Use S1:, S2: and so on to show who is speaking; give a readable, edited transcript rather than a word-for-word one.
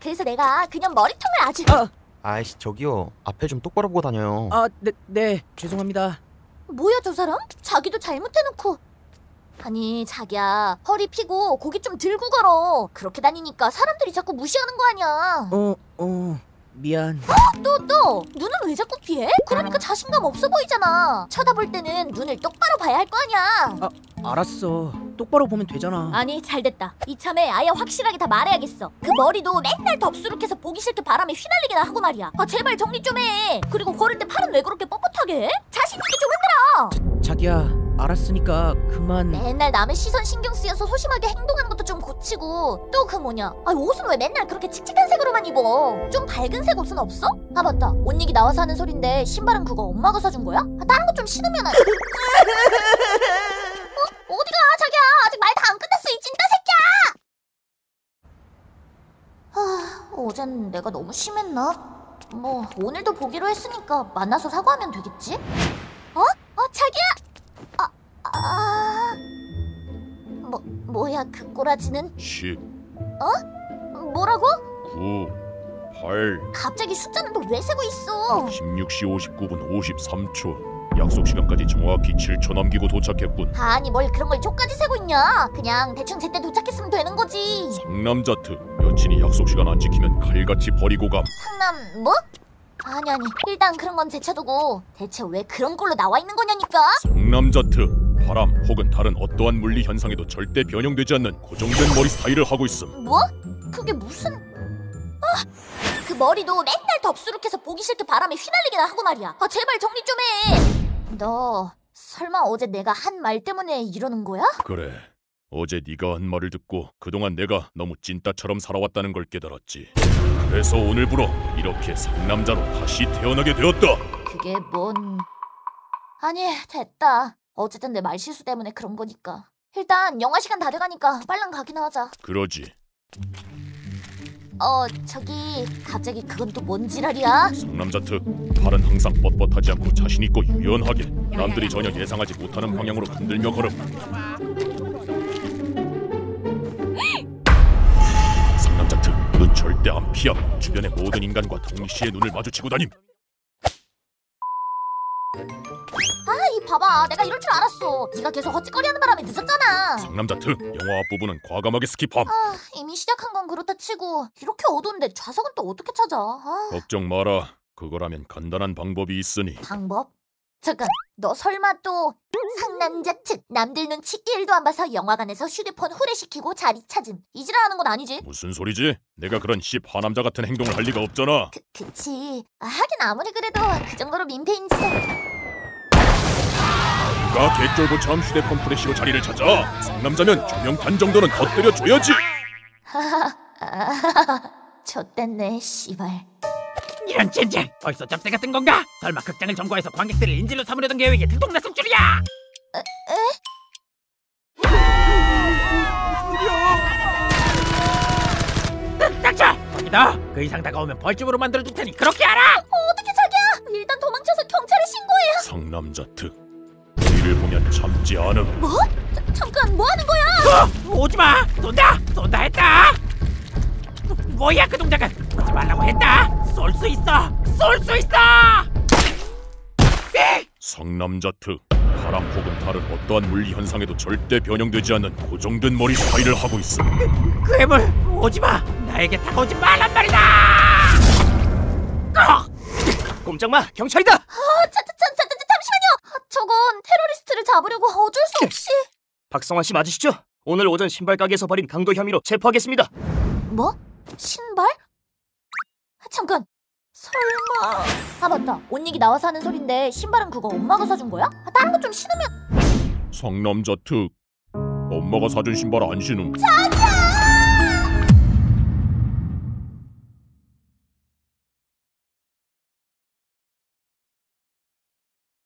S1: 그래서 내가 그냥 머리통을 아주...
S2: 아이씨, 저기요. 앞에 좀 똑바로 보고 다녀요.
S3: 네, 죄송합니다.
S1: 뭐야 저 사람? 자기도 잘못해놓고. 아니 자기야, 허리 펴고 고개 좀 들고 걸어. 그렇게 다니니까 사람들이 자꾸 무시하는 거 아니야.
S3: 미안.
S1: 또 눈은 왜 자꾸 피해? 그러니까 자신감 없어 보이잖아. 쳐다볼 때는 눈을 똑바로 봐야 할 거 아니야.
S3: 알았어. 똑바로 보면 되잖아.
S1: 아니 잘됐다. 이참에 아예 확실하게 다 말해야겠어. 그 머리도 맨날 덥수룩해서 보기 싫게 바람에 휘날리게나 하고 말이야. 제발 정리 좀 해. 그리고 걸을 때 팔은 왜 그렇게 뻣뻣하게 해? 자신 있게 좀 흔들어.
S3: 자기야, 알았으니까 그만.
S1: 맨날 남의 시선 신경 쓰여서 소심하게 행동하는 것도 좀 고치고. 또 그 뭐냐, 옷은 왜 맨날 그렇게 칙칙한 색으로만 입어? 좀 밝은 색 옷은 없어? 아 맞다, 옷 얘기 나와서 하는 소린데 신발은 그거 엄마가 사준 거야? 다른 거 좀 신으면 어디가 자기야, 아직 말 다 안 끝났어 이 찐따 새끼야. 어젠 내가 너무 심했나? 뭐 오늘도 보기로 했으니까 만나서 사과하면 되겠지? 자기야! 뭐야 그 꼬라지는?
S4: 10
S1: 뭐라고?
S4: 9 8
S1: 갑자기 숫자는 또 왜 세고 있어?
S4: 16시 59분 53초. 약속 시간까지 정확히 7초 남기고 도착했군.
S1: 아니 뭘 그런 걸 초까지 세고 있냐? 그냥 대충 제때 도착했으면 되는 거지.
S4: 상남자트, 여친이 약속 시간 안 지키면 칼같이 버리고 감.
S1: 상남 뭐? 아니 일단 그런 건 제쳐두고 대체 왜 그런 걸로 나와 있는 거냐니까?
S4: 상남자트, 바람 혹은 다른 어떠한 물리 현상에도 절대 변형되지 않는 고정된 머리 스타일을 하고 있음.
S1: 뭐? 그게 무슨... 그 머리도 맨날 덥수룩해서 보기 싫게 바람에 휘날리게나 하고 말이야. 제발 정리 좀 해. 너 설마 어제 내가 한 말 때문에 이러는 거야?
S4: 그래, 어제 네가 한 말을 듣고 그동안 내가 너무 찐따처럼 살아왔다는 걸 깨달았지. 그래서 오늘부로 이렇게 상남자로 다시 태어나게 되었다.
S1: 그게 뭔... 아니 됐다. 어쨌든 내 말실수 때문에 그런 거니까. 일단 영화 시간 다 돼가니까 빨랑 가기나 하자.
S4: 그러지.
S1: 저기 갑자기 그건 또 뭔 지랄이야?
S4: 상남자트, 발은 항상 뻣뻣하지 않고 자신있고 유연하게, 남들이 전혀 예상하지 못하는 방향으로 흔들며 걸음. 상남자트, 눈 절대 안 피함. 주변의 모든 인간과 동시에 눈을 마주치고 다님.
S1: 이 봐봐, 내가 이럴 줄 알았어. 네가 계속 헛짓거리하는 바람에 늦었잖아.
S4: 상남자트, 영화 앞부분은 과감하게 스킵함.
S1: 이미 시작한 건 그렇다 치고 이렇게 어두운데 좌석은 또 어떻게 찾아?
S4: 걱정 마라. 그거라면 간단한 방법이 있으니.
S1: 방법? 잠깐, 너 설마 또 상남자 특 남들 눈치 1도 안 봐서 영화관에서 휴대폰 후레시키고 자리 찾음 이 지랄하는 건 아니지?
S4: 무슨 소리지? 내가 그런 화남자 같은 행동을 할 리가 없잖아.
S1: 그치. 하긴 아무리 그래도 그 정도로 민폐인 짓은...
S4: 네가 개쫄보처럼 휴대폰 후레쉬로 자리를 찾아. 상남자면 조명탄 정도는 더 때려줘야지.
S1: 좆됐네 씨발.
S5: 이런 젠장! 어디서 짭새 같은 건가? 설마 극장을 점거해서 관객들을 인질로 삼으려던 계획이 들통났을 줄이야! 닥쳐! 거기다! 그 이상 다가오면 벌집으로 만들어줄 테니 그렇게 알아!
S1: 어떻게 자기야! 일단 도망쳐서 경찰에 신고해요.
S4: 상남자트, 우리를 보면 참지 않음.
S1: 뭐? 잠깐 뭐하는 거야?
S5: 오지마! 쏜다 했다! 뭐야 그 동작은! 오지 말라고 했다! 쏠 수 있어!
S4: 상남자트, 바람 혹은 다른 어떠한 물리 현상에도 절대 변형되지 않는 고정된 머리 스타일을 하고 있음.
S5: 그 괴물! 오지마! 나에게 다가오지 말란 말이다!
S3: 꼼짝마! 경찰이다!
S1: 잠시만요! 저건 테러리스트를 잡으려고 어쩔 수 없이...
S3: 박성환 씨 맞으시죠? 오늘 오전 신발 가게에서 벌인 강도 혐의로 체포하겠습니다.
S1: 뭐? 신발? 잠깐! 설마... 맞다, 옷 얘기 나와서 하는 소린데 신발은 그거 엄마가 사준 거야? 다른 거 좀 신으면...
S4: 상남자트, 엄마가 사준 신발 안 신음.
S1: 자기야!